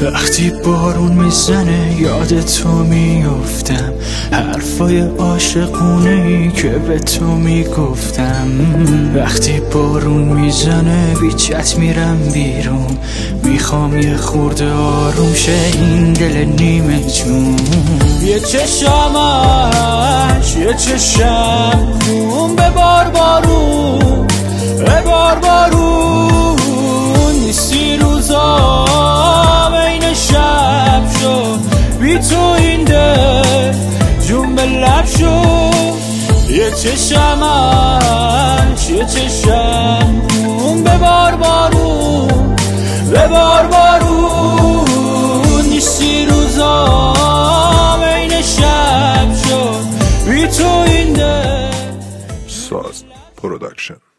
وقتی بارون میزنه یاد تو میافتم، حرفای عاشقونه‌ای که به تو میگفتم. وقتی بارون میزنه بیچت میرم بیرون، میخوام یه خورده آروم شه این دل نیمه جون. یه چشمش یه چشم خون ببار بارون، ببار بارون. نیستی روزا بین شب شد، بی تو این دل جون به لب شد. یه چشمش یه چشم خون ببار بارون، ببار بارون. نیستی روزا بین شب شد، بی تو این دل. ساز پروداکشن.